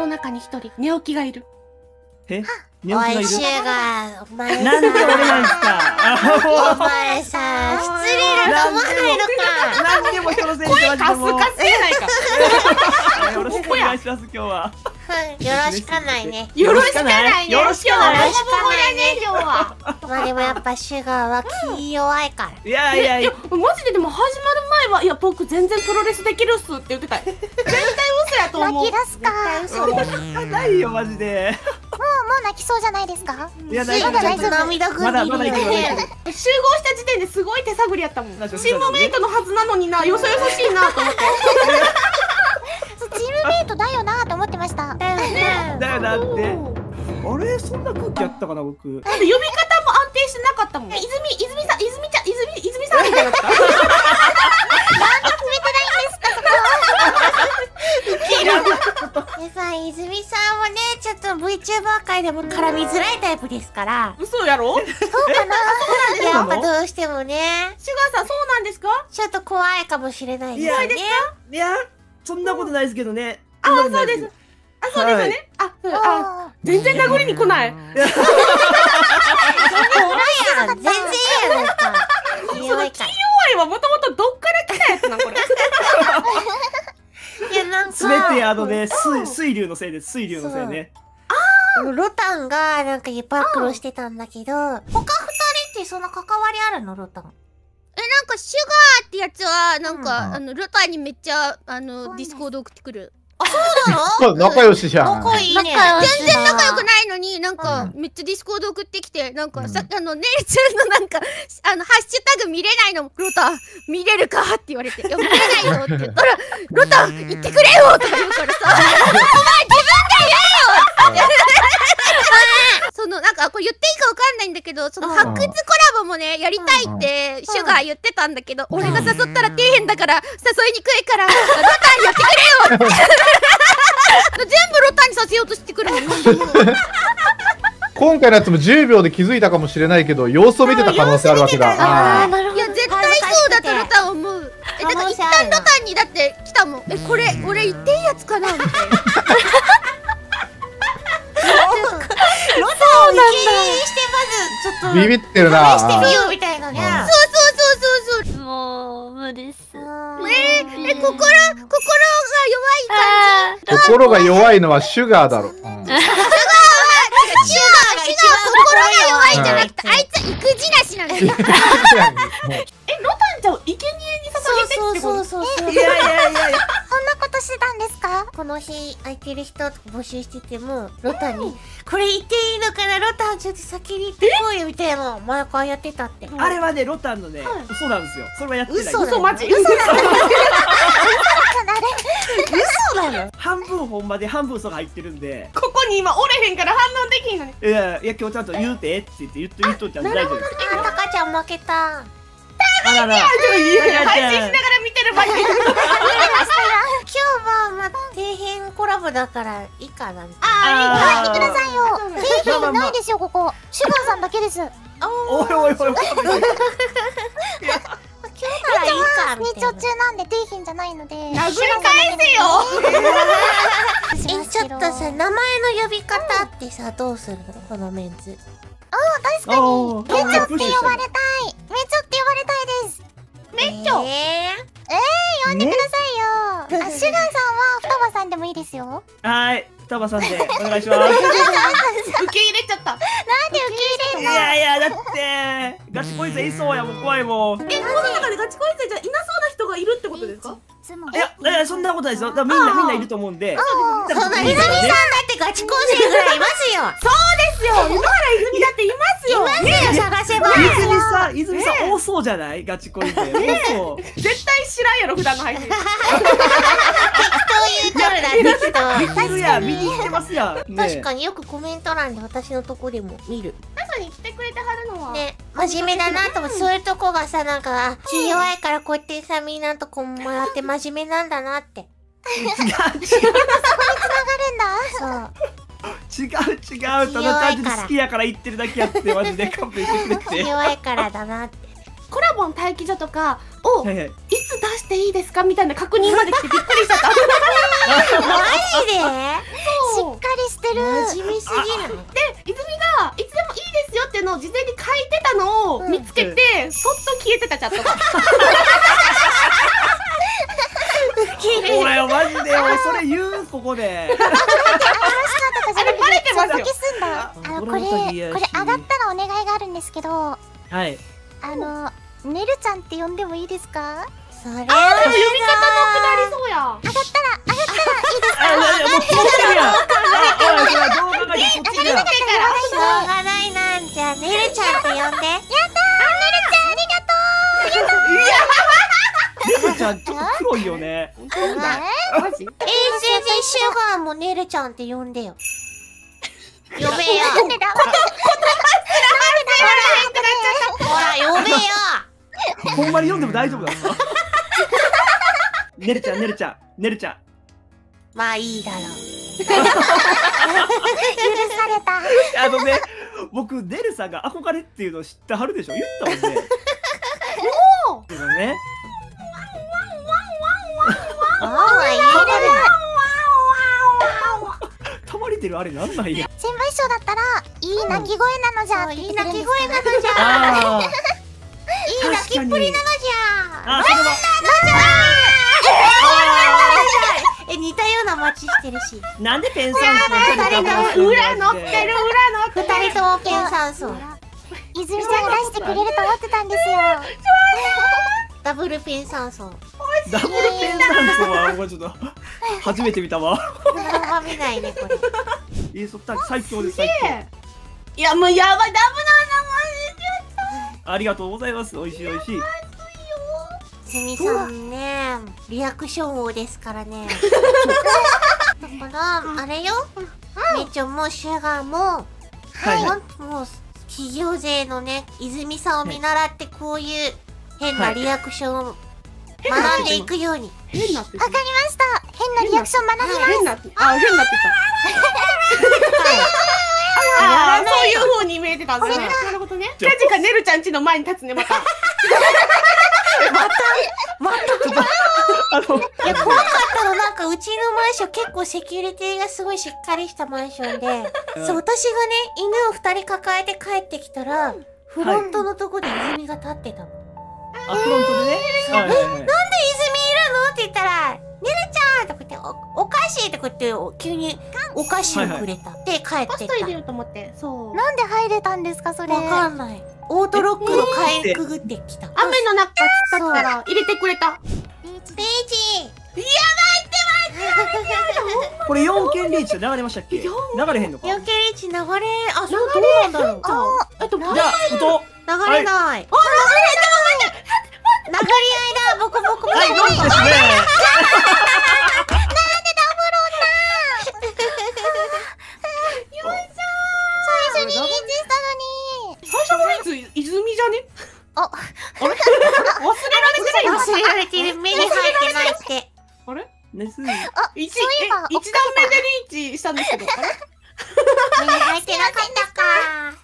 中に一人寝起きがいる。 え、寝起きがいる。 おいシュガー、お前なんで俺なんですか。 お前さ、失礼だと思わないのか。 なんでも人のせいにしてましたもん。 カスカスやないか。 よろしくお願いします今日は。 よろしかないね。 よろしかないね。 よろしかない。 今日はボコボコだね今日は。 まあでもやっぱシュガーは気弱いから。 いやいやいや。 マジででも始まる前はいや僕全然プロレスできるっすって言ってたよ。絶対嘘やと思う。 泣き出すか。 ないよマジで。 もう泣きそうじゃないですか。 いやないちょっと涙ぐんでいるよね。 集合した時点ですごい手探りやったもん。チームメイトのはずなのにな、よそよそしいなと思って。 チームメイトだよなと思ってました。 だよね。 だよなって。あれそんな空気やったかな僕。 だって呼び方も安定してなかったもん。泉さん、泉ちゃん、泉さんみたいな。なんで決めてないんですかそこ。 でさ、泉さんはね、ちょっと VTuber 界でも絡みづらいタイプですから。 嘘やろ？ そうかな。 やっぱどうしてもね、 シュガーさんそうなんですか？ ちょっと怖いかもしれないですね。 怖いですか？ いやそんなことないですけどね。 あ、そうです。あ、そうですよね。あ、全然殴りに来ない。 怖いやん、全然やなんか。弱いから。 金弱いはもともとどっから来たやつなんこれ。 いやなんか。 すべてね水流のせいです。水流のせいね。 ロタンがなんか暴露してたんだけど、他二人ってその関わりあるのロタン？ なんかシュガーってやつはなんか、ロタにめっちゃディスコード送ってくる。 あ、そうなの？ 仲良しじゃん。 仲いいね。 全然仲良くないのになんかめっちゃディスコード送ってきて、なんかさネイちゃんのなんかハッシュタグ見れないの、ロタ見れるかって言われて、いや見れないよって言ったら、ロタ言ってくれよとか言うからさ、お前自分で言えよって。そのなんかこれ言っていいかわかんないんだけど、その発掘コラボもねやりたいってシュガー言ってたんだけど、俺が誘ったら底辺だから誘いにくいからロタンやってくれよって全部ロタンにさせようとしてくるの。 今回のやつも10秒で気づいたかもしれないけど、様子を見てた可能性あるわけだ。 いや絶対そうだとロタン思う。だから一旦ロタンにだって来たもん。これ俺言っていいやつかなみたいな。 ロタンを受け入れしてまずちょっとビビってるな。 試してみようみたいなね。 そうもう無理っす。 心が弱い感じ。 心が弱いのはシュガーだろ。 シュガー心が弱いんじゃなくて、あいつ育児なしなんだよ。 ロタンちゃんを生贄に捧げてってこと？ そう。 いやそんなことしてたんですか？ この日空いてる人とか募集してても、ロタにこれ言っていいのかな、ロタンちょっと先に行ってこいよみたいなの毎回やってたって。 あれはねロタンのね嘘なんですよ。それはやってない。 嘘マジ？ 嘘なの？ 半分ほんまで半分嘘が入ってるんで。 ここに今おれへんから反応できんのに。 いや今日ちゃんと言うてって言っとちゃんと大丈夫です。 タカちゃん負けた。 あらら。 配信しながら見てる場合。 今日はまあ底辺コラボだからいいかな。 入ってくださいよ。底辺ないですよここ。シュガーさんだけです。 おいおいおい。 今日ならいいかみたいな。 日中なんで底辺じゃないので。 殴り返せよ。 ちょっとさ、名前の呼び方ってさ、どうするのこのメンズ。 確かに。めちょって呼ばれたい。めちょって呼ばれたいです。 めっちょ。 呼んでくださいよ。シュガーさんは双葉さんでもいいですよ。 はい双葉さんでお願いします。 受け入れちゃった。 なんで受け入れんの？ いやだってガチ恋生いそうやもん怖いもん。 この中でガチ恋生じゃいなそうな人がいるってことですか？ いやそんなことないですよ。だからみんないると思うんで。 そんな泉さんだってガチ高生ぐらいいますよ。 そうですよ。野原泉だっていますよ。 いますよ、探せば。 泉さん多そうじゃないガチ恋生。多そう。 絶対知らんやろ普段の配信。 適当言うとるだ適当。 見るや見に行ってますや。 確かによくコメント欄で私のとこでも見る。 確かに来てくれてはるのは。 ね、真面目だなと思って、そういうとこがさ、なんか、気弱いからこうやってさ、みんなとこもらって真面目なんだなって。 違うただ単純に好きやから言ってるだけやってマジで勘弁してくれて。 気弱いからだなって。 コラボの待機所とかをはいはい。 いつ出していいですかみたいな確認まで来てびっくりしちゃった。 マジで？シしっかりしてる。 真面目すぎる。 で、泉がいつでもいいですよっていうのを事前に書いてたのを見つけて、そっと消えてたチャットが。 俺よマジで俺それ言うここで。 あれバレてますよ。 消すんだ。これ上がったらお願いがあるんですけど、 はい。 ねるちゃんって呼んでもいいですか？ それあ、でも読み方なくなりそうや。 上がったらいいですか？ もうこっちや。動画がこっちや。 しょうがないなんじゃねるちゃんって呼んで。 やったー、ねるちゃんありがとねるちゃんちょっと黒いよね。 マジ？ シュガーもねるちゃんって呼んでよ。呼べよ。 う。なんでだ。 ほら呼べよ。 ほんまに読んでも大丈夫だ。ねるちゃんねるちゃんねるちゃん。 まあいいだろう。 許された。 ね、僕ねるさんが憧れっていうのを知ってはるでしょ。言ったもんね。おお。ね。たまりてるあれなんなんや。 先輩師匠だったらいい鳴き声なのじゃって言ってくれるんですか？ いい鳴き声なのじゃ。 ああ。 いい泣きっぷりなのじゃ。 あ、それも。 似たような街してるし。 なんでペンサンスの二人が裏乗ってる、裏乗ってる。 二人ともペン酸素。 泉ちゃんが出してくれると思ってたんですよ。 ダブルペン酸素。 ダブルペンサンスはもうちょっと初めて見たわ。 あんま見ないねこれ。 そった最強です最強。 いやもうやばい、ダありがとうございます。美味しい美味しい。 すみさんね、リアクション王ですからね。だからあれよ。めちょもシュガーも、もう企業勢のね泉さんを見習ってこういう変なリアクションを学んでいくように。 変なってわかりました。変なリアクション学びます。 変なってあ、変なってた。ああ、そういう風に見えてたんですね。なるほどね。近々ねるちゃんちの前に立つね、また。 いや怖かったの。なんかうちのマンション結構セキュリティがすごいしっかりしたマンションで、そう私がね犬を2人抱えて帰ってきたらフロントのとこで泉が立ってたの。 あ、フロントでね。 なんで泉いるのって言ったら、ねるちゃんとか言って、お菓子とか言って急にお菓子をくれた。で帰ってった。 ポスト入れようと思って。そう。 なんで入れたんですかそれ。 わかんない。オートロックのかいくぐってきた。 雨の中だったら入れてくれた。 ページ。 これ4件リーチで流れましたっけ？流れへんのか？ よけリーチ流れ、あ、そうどうなんだろう。 じゃあ、音。 流れない。流り合いだ。ボコボコボコ。 はい、どうですね。 最初にリーチしたのに。 最初のやつ泉じゃね？ あ、 あれ？忘れられてる。 忘れられてる。目に入ってないって。 あれ？ ねす。 一そういえば段目でリーチしたんですけど。あれ？ 目に入ってなかったか。